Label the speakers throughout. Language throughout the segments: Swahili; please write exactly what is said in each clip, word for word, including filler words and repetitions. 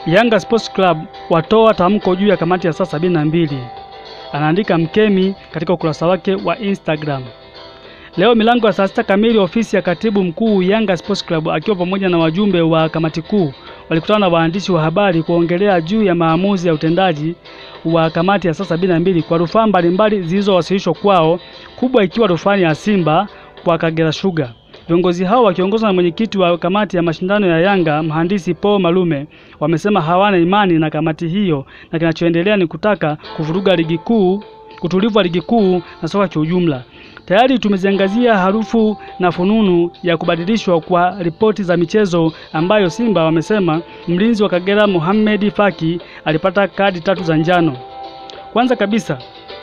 Speaker 1: Yanga Sports Club watoa tamko juu ya kamati ya saa sabini na mbili. Anaandika Mkemi katika ukurasa wake wa Instagram. Leo milango ya saa sita kamili ofisi ya katibu mkuu Yanga Sports Club akiwa pamoja na wajumbe wa kamati kuu walikutana na waandishi wa habari kuongelea juu ya maamuzi ya utendaji wa kamati ya saa sabini na mbili kwa rufaa mbalimbali zilizowasilishwa kwao, kubwa ikiwa rufaa ya Simba kwa Kagera Sugar. Viongozi hao wakiongozwa na mwenyekiti wa kamati ya mashindano ya Yanga mhandisi Paul Malume wamesema hawana imani na kamati hiyo na kinachoendelea ni kutaka kuvuruga ligi kuu, kutulivu ligi kuu na soka kwa ujumla. Tayari tumeziangazia harufu na fununu ya kubadilishwa kwa ripoti za michezo ambayo Simba wamesema mlinzi wa Kagera Mohamed Faki alipata kadi tatu za njano. Kwanza kabisa,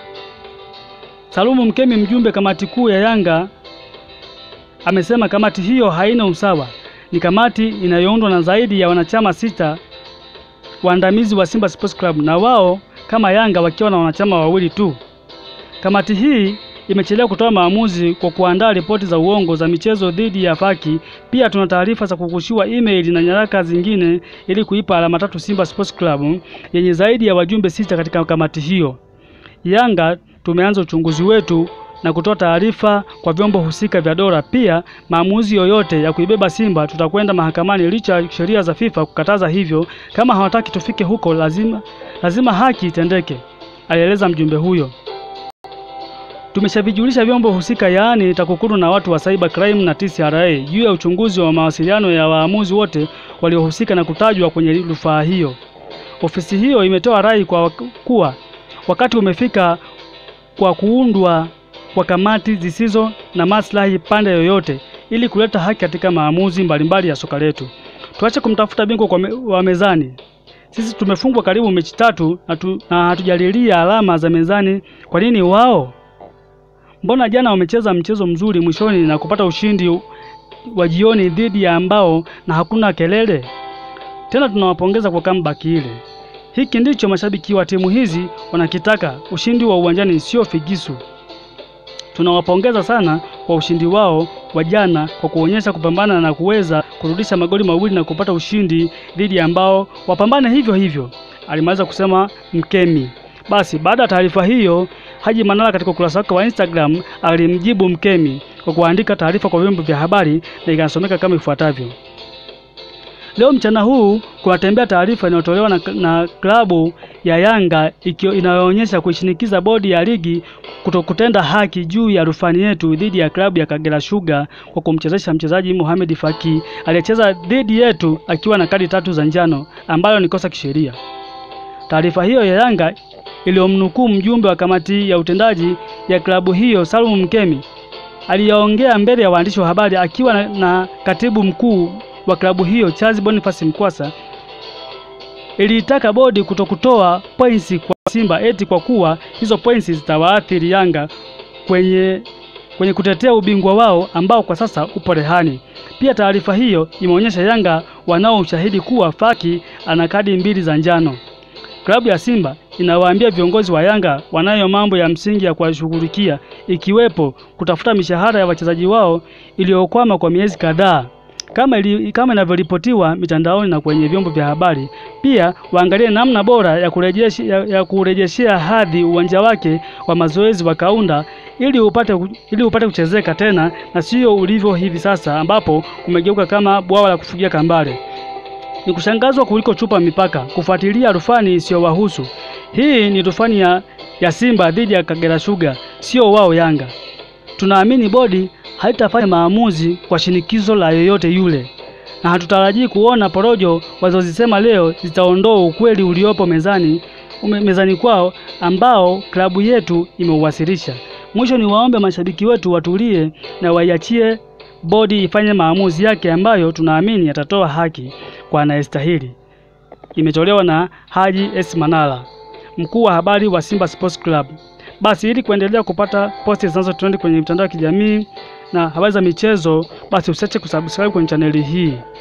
Speaker 1: Salumu Mkemi, mjumbe kamati kuu ya Yanga, amesema kamati hiyo haina usawa. Ni kamati inayoundwa na zaidi ya wanachama sita waandamizi wa Simba Sports Club na wao kama Yanga wakiwa na wanachama wawili tu. Kamati hii imechelewa kutoa maamuzi kwa kuandaa ripoti za uongo za michezo dhidi ya Faki. Pia tuna taarifa za kukushiwa email na nyaraka zingine ili kuipa alama tatu Simba Sports Club yenye zaidi ya wajumbe sita katika kamati hiyo. Yanga tumeanza uchunguzi wetu na kutoa taarifa kwa vyombo husika vya dola. Pia maamuzi yoyote ya kuibeba Simba tutakwenda mahakamani licha ya sheria za FIFA kukataza hivyo. Kama hawataki tufike huko, lazima lazima haki itendeke, alieleza mjumbe huyo. Tumeshavijulisha vyombo husika, yaani TAKUKURU na watu wa Cyber Crime na T C R A juu ya uchunguzi wa mawasiliano ya waamuzi wote waliohusika na kutajwa kwenye rufaa hiyo. Ofisi hiyo imetoa rai kwa kuwa wakati umefika kwa kuundwa kwa kamati zisizo na maslahi pande yoyote ili kuleta haki katika maamuzi mbalimbali ya soka letu. Tuache kumtafuta bingwa kwa me, wa mezani. Sisi tumefungwa karibu mechi tatu na, tu, na hatujalilia alama za mezani. Kwa nini wao? Mbona jana wamecheza mchezo mzuri mwishoni na kupata ushindi wa jioni dhidi ya ambao na hakuna kelele? Tena tunawapongeza kwa comeback ile. Hiki ndicho mashabiki wa timu hizi wanakitaka, ushindi wa uwanjani, sio figisu. Tunawapongeza sana kwa ushindi wao wa jana kwa kuonyesha kupambana na kuweza kurudisha magoli mawili na kupata ushindi dhidi ya ambao wapambane hivyo hivyo, alimaliza kusema Mkemi. Basi baada ya taarifa hiyo, Haji Manara katika ukurasa wake wa Instagram alimjibu Mkemi kwa kuandika taarifa kwa vyombo vya habari na ikasomeka kama ifuatavyo. Leo mchana huu kunatembea taarifa inayotolewa na, na klabu ya Yanga inayoonyesha kuishinikiza bodi ya ligi kutokutenda haki juu ya rufani yetu dhidi ya klabu ya Kagera Sugar kwa kumchezesha mchezaji Mohamed Faki aliyecheza dhidi yetu akiwa na kadi tatu za njano ambayo ni kosa kisheria. Taarifa hiyo ya Yanga iliyomnukuu mjumbe wa kamati ya utendaji ya klabu hiyo Salumu Mkemi aliyaongea mbele ya waandishi wa habari akiwa na, na katibu mkuu wa klabu hiyo Charles Boniface Mkwasa, iliitaka bodi kutokutoa points kwa Simba eti kwa kuwa hizo points zitawaathiri Yanga kwenye kwenye kutetea ubingwa wao ambao kwa sasa upo rehani. Pia taarifa hiyo imeonyesha Yanga wanao ushahidi kuwa Faki ana kadi mbili za njano. Klabu ya Simba inawaambia viongozi wa Yanga wanayo mambo ya msingi ya kuwashughulikia, ikiwepo kutafuta mishahara ya wachezaji wao iliyokwama kwa miezi kadhaa kama ili, kama inavyoripotiwa mitandaoni na kwenye vyombo vya habari. Pia waangalie namna bora ya kurejeshea ya, ya kurejeshea hadhi uwanja wake wa mazoezi wa Kaunda ili upate ili upate kuchezeka tena na sio ulivyo hivi sasa ambapo umegeuka kama bwawa la kufugia kambale. Ni kushangazwa kuliko chupa mipaka kufuatilia rufani sio wahusu. Hii ni rufani ya, ya Simba dhidi ya Kagera Sugar, sio wao Yanga. Tunaamini bodi haitafanya maamuzi kwa shinikizo la yoyote yule, na hatutarajii kuona porojo wazozisema leo zitaondoa ukweli uliopo mezani ume, mezani kwao ambao klabu yetu imeuwasilisha. Mwisho ni waombe mashabiki wetu watulie na waiachie bodi ifanye maamuzi yake ambayo tunaamini yatatoa haki kwa anayestahili. Imetolewa na Haji S Manara, mkuu wa habari wa Simba Sports Club. Basi ili kuendelea kupata posti zinazotrend kwenye mitandao ya kijamii na habari za michezo, basi usiache kusubscribe kwenye chaneli hii.